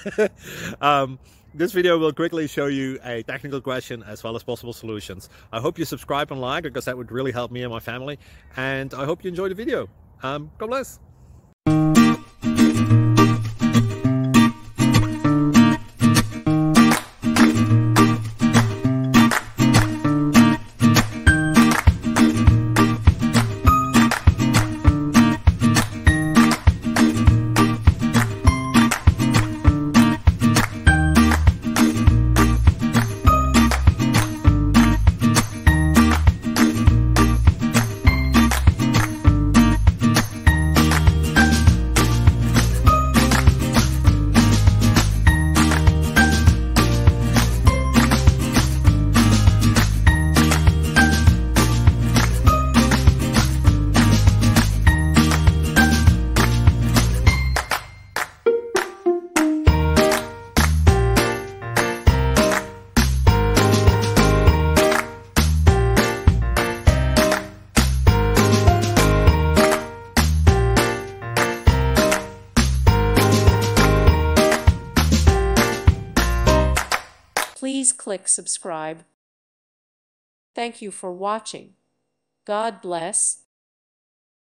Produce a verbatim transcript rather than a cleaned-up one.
um, this video will quickly show you a technical question as well as possible solutions. I hope you subscribe and like, because that would really help me and my family. And I hope you enjoy the video. Um, God bless. Please click subscribe. Thank you for watching. God bless.